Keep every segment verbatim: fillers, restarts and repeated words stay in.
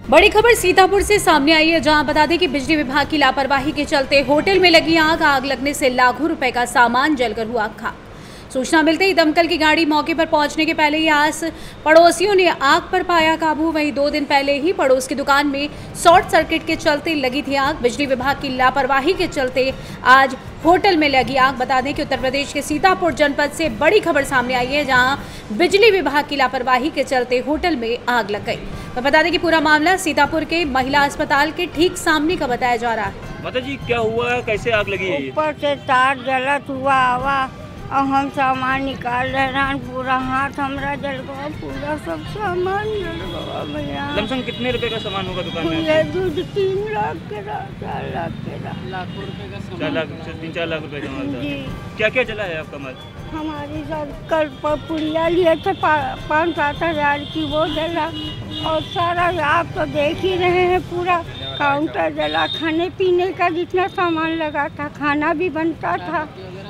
बड़ी खबर सीतापुर से सामने आई है, जहां बता दें कि बिजली विभाग की लापरवाही के चलते होटल में लगी आग आग लगने से लाखों रुपए का सामान जलकर हुआ खाक। सूचना मिलते ही दमकल की गाड़ी मौके पर पहुंचने के पहले ही आस पड़ोसियों ने आग पर पाया काबू। वहीं दो दिन पहले ही पड़ोस की दुकान में शॉर्ट सर्किट के चलते लगी थी आग। बिजली विभाग की लापरवाही के चलते आज होटल में लगी आग। बता दें कि उत्तर प्रदेश के सीतापुर जनपद से बड़ी खबर सामने आई है, जहां बिजली विभाग की लापरवाही के चलते होटल में आग लग गई। तो बता दें कि पूरा मामला सीतापुर के महिला अस्पताल के ठीक सामने का बताया जा रहा है। माता जी क्या हुआ है, कैसे आग लगी है? ऊपर से तार जलत हुआ हवा और हम सामान निकाल रहे हैं, पूरा हाथ हमारा जल गया, पूरा सब सामान जल गया भैया। लमसम कितने रुपए का सामान होगा दुकान में? ये दूध तीन लाख के रहा, चार लाख के रहा, लाखों रुपए का चार लाख तीन चार लाख रुपए का माल था। जी। क्या क्या जला है आपका माल? हमारी सब कल पुड़िया लिए थे पाँच सात हजार की, वो जला। और सारा आप तो देख ही रहे हैं, पूरा काउंटर जला। खाने पीने का जितना सामान लगा था, खाना भी बनता था,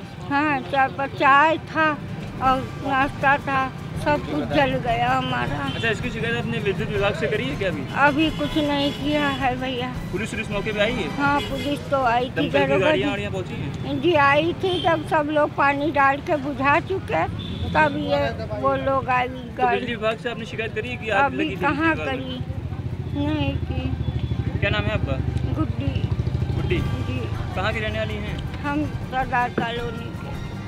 हाँ चाय चाय था और नाश्ता था, सब कुछ जल गया हमारा। अच्छा, इसकी शिकायत आपने विद्युत विभाग से करी है क्या? अभी अभी कुछ नहीं किया है भैया। पुलिस पुलिस मौके पे आई है? हाँ पुलिस तो आई थी, गाड़ियाँ पहुँची है जी आई थी। जब सब लोग पानी डाल के बुझा चुके तब ये वो लोग आई गाड़ी। बिजली विभाग से आपने शिकायत करी है कि आग अभी लगी थी? कहाँ करी, नहीं की। क्या नाम है आपका? गुड्डी। गुड्डी जी। कहाँ की रहने वाली हैं? हम सरदार कॉलोनी के।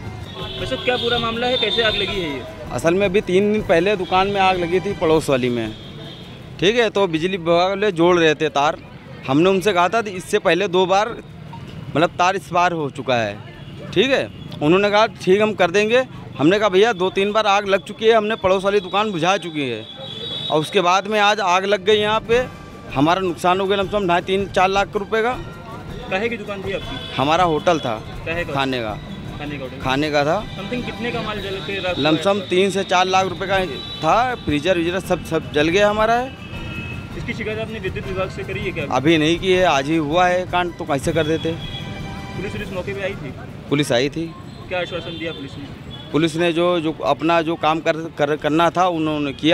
वैसे क्या पूरा मामला है, कैसे आग लगी है ये? असल में अभी तीन दिन पहले दुकान में आग लगी थी पड़ोस वाली में, ठीक है। तो बिजली विभाग वाले जोड़ रहे थे तार। हमने उनसे कहा था इससे पहले दो बार मतलब तार इस बार हो चुका है, ठीक है। उन्होंने कहा ठीक हम कर देंगे। हमने कहा भैया दो तीन बार आग लग चुकी है, हमने पड़ोस वाली दुकान बुझा चुकी है, और उसके बाद में आज आग लग गई यहाँ पे। हमारा नुकसान हो गया लमसम ढाई तीन चार लाख रुपए का। काहे की दुकान थी आपकी? हमारा होटल था, काहे का? खाने का खाने का खाने का था। समथिंग कितने का माल जल के? लमसम तीन से चार लाख रुपए का था। फ्रीजर विजर सब सब जल गया हमारा है। इसकी शिकायत आपने विद्युत विभाग से करी है क्या? अभी नहीं की है, आज ही हुआ है कांड, तो कैसे कर देते। पुलिस पुलिस मौके पे आई थी? पुलिस आई थी। क्या आश्वासन दिया पुलिस ने? पुलिस ने जो जो अपना जो काम कर, कर करना था उन्होंने किया।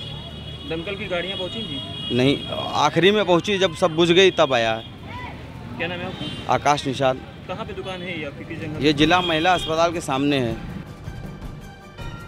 दमकल की गाड़ियाँ पहुँची थी? नहीं, आखिरी में पहुंची, जब सब बुझ गई तब आया। क्या नाम है आपका? आकाश निषाद। कहाँ पे दुकान है ये आपकी, किस जगह? ये जिला महिला अस्पताल के सामने है।